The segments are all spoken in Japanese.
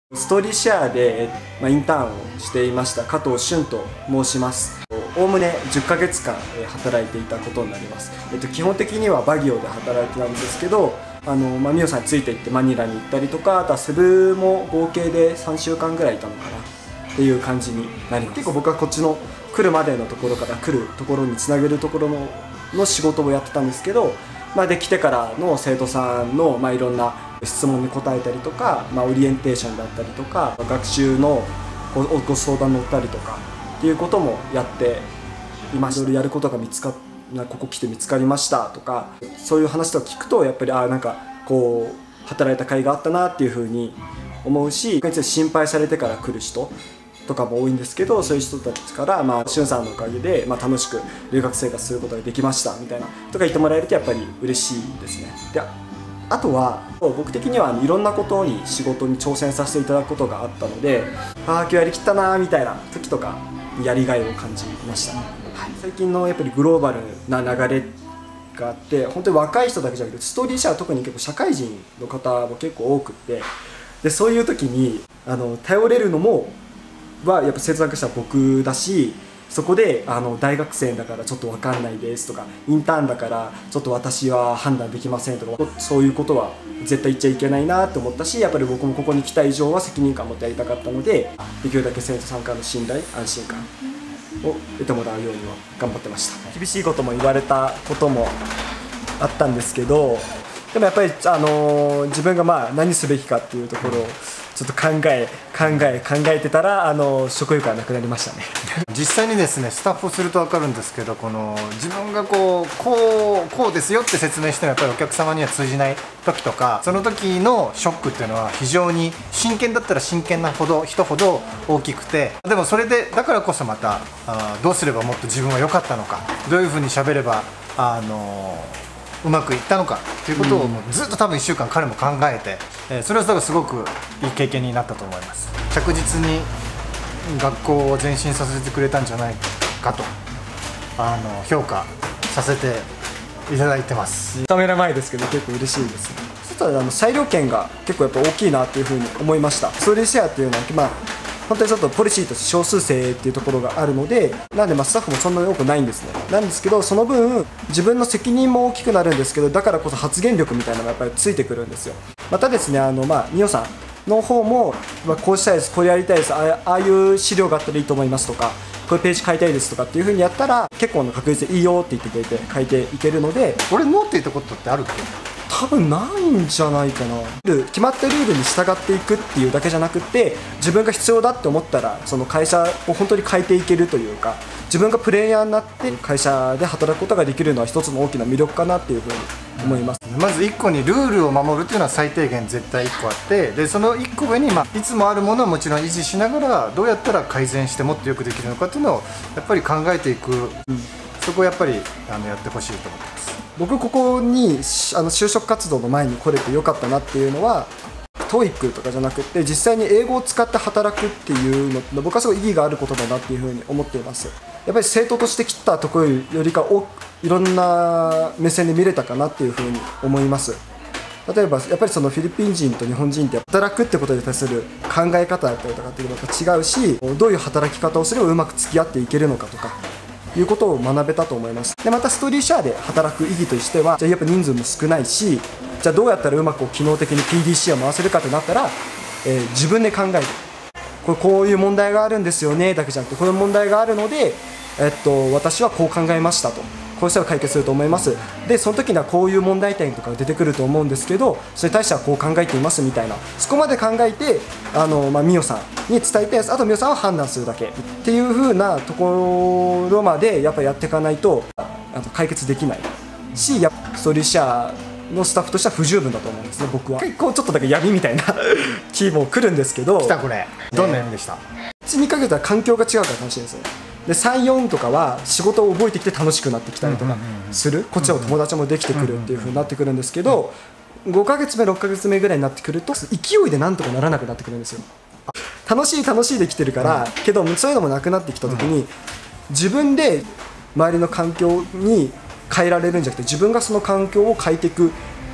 ストーリーシェアで、インターンをしていました加藤俊と申します。おおむね10ヶ月間働いていたことになります。基本的にはバギオで働いてたんですけど、ミオさんについていってマニラに行ったりとか、あとはセブも合計で3週間ぐらいいたのかなっていう感じになります。結構僕はこっちの来るまでのところから来るところにつなげるところの仕事をやってたんですけど、で来てからの生徒さんのいろんな質問に答えたりとか、オリエンテーションだったりとか、学習のご相談乗ったりとかっていうこともやっていました。いろいろやることがここ来て見つかりましたとか、そういう話とか聞くとやっぱりなんかこう働いた甲斐があったなっていうふうに思うし、心配されてから来る人とかも多いんですけど、そういう人たちからしゅんさんのおかげで楽しく留学生活することができましたみたいなとか言ってもらえるとやっぱり嬉しいですね。で、あとは僕的にはいろんなことに仕事に挑戦させていただくことがあったので、今日やりきったなみたいな時とかやりがいを感じました。最近のやっぱりグローバルな流れがあって、本当に若い人だけじゃなくてストーリーシェアは特に結構社会人の方も結構多くて、でそういう時に頼れるのもやっぱ生徒さんとしては僕だし、そこで大学生だからちょっと分かんないですとか、インターンだからちょっと私は判断できませんとか、そういうことは絶対言っちゃいけないなと思ったし、やっぱり僕もここに来た以上は責任感を持ってやりたかったので、できるだけ生徒さんからの信頼安心感を得てもらうようには頑張ってました。厳しいことも言われたこともあったんですけど、でもやっぱり自分が何すべきかっていうところをちょっと考えてたら食欲がなくなりましたね。 実際にですね、スタッフをすると分かるんですけど、自分がこうですよって説明してもやっぱりお客様には通じない時とか、その時のショックっていうのは非常に真剣だったら真剣な人ほど大きくて、でもそれでだからこそまたどうすればもっと自分は良かったのか、どういうふうに喋ればうまくいったのかということをずっと多分1週間彼も考えて、それはすごくいい経験になったと思います。着実に学校を前進させてくれたんじゃないかと評価させていただいてます。 カメラ前ですけど結構嬉しいです。ちょっと裁量権が結構やっぱ大きいなっていうふうに思いました。ストーリーシェアっていうのは本当にちょっとポリシーとして少数制っていうところがあるので、なんでスタッフもそんなに多くないんですね。なんですけど、その分自分の責任も大きくなるんですけど、だからこそ発言力みたいなのがやっぱりついてくるんですよ。またですね、ミオさんの方も、こうしたいです、これやりたいです、ああいう資料があったらいいと思いますとか、こういうページ書いたいですとかっていう風にやったら結構の確率でいいよって言ってくれて書いていけるので。 俺ノーって言ったことってあるっけ？ 多分ないんじゃないかな。決まったルールに従っていくっていうだけじゃなくて、自分が必要だって思ったらその会社を本当に変えていけるというか、自分がプレイヤーになって会社で働くことができるのは一つの大きな魅力かなっていうふうに思います。 まず1個にルールを守るっていうのは最低限絶対1個あって、でその1個上にいつもあるものはもちろん維持しながら、どうやったら改善してもっとよくできるのかっていうのをやっぱり考えていく、そこをやっぱりやってほしいと思ってます。 僕ここに就職活動の前に来れてよかったなっていうのは、TOEIC とかじゃなくて実際に英語を使って働くっていうのって僕はすごい意義があることだなっていうふうに思っています。やっぱり生徒として来たところよりかいろんな目線で見れたかなっていうふうに思います。例えばやっぱりそのフィリピン人と日本人って働くってことに対する考え方だったりとかっていうのが違うし、どういう働き方をすればうまく付き合っていけるのかとかいうことを学べたと思います。でまたストーリーシェアで働く意義としては、じゃあやっぱ人数も少ないし、じゃあどうやったらうまく機能的に PDC を回せるかってなったら、自分で考える、こういう問題があるんですよねだけじゃなくて、こういう問題があるので、私はこう考えましたと、こうしたら解決すると思います。でその時にはこういう問題点とかが出てくると思うんですけど、それに対してはこう考えていますみたいな、そこまで考えてミオさんに伝えて、あとミオさんは判断するだけっていう風なところまでやっぱやっていかないと解決できないし、ストーリーシェアのスタッフとしては不十分だと思うんですね。僕は結構ちょっとだけ闇みたいな気も来るんですけど、 来たこれどんな闇でした？ 1,2 ヶ月は環境が違うから楽しいんですよ。で3、4とかは仕事を覚えてきて楽しくなってきたりとかする、こっちの友達もできてくるっていう風になってくるんですけど、5ヶ月目6ヶ月目ぐらいになってくると勢いでなんとかならなくなってくるんですよ。楽しいで来てるから、けどそういうのもなくなってきた時に、自分で周りの環境に変えられるんじゃなくて、自分がその環境を変えていくっ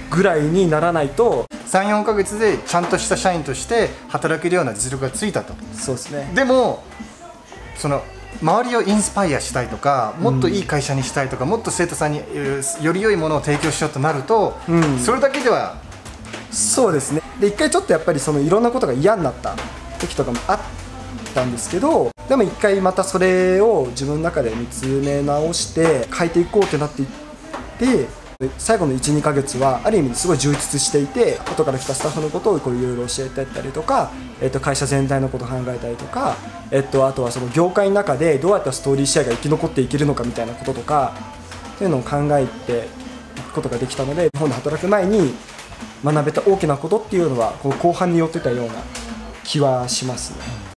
ぐらいにならないと。 3、4ヶ月でちゃんとした社員として働けるような実力がついたと。 そうですね。 でもその周りをインスパイアしたいとか、もっといい会社にしたいとか、もっと生徒さんにより良いものを提供しようとなると、それだけでは。 そうですね。で、一回ちょっとやっぱりいろんなことが嫌になった時とかもあったんですけど、でも一回またそれを自分の中で見つめ直して変えていこうってなっていって、最後の 1,2 ヶ月はある意味すごい充実していて、後から来たスタッフのことをいろいろ教えていったりとか、会社全体のことを考えたりとか、あとはその業界の中でどうやったらストーリーシェアが生き残っていけるのかみたいなこととかっていうのを考えていくことができたので、日本で働く前に学べた大きなことっていうのはこう後半に寄ってたような気はしますね。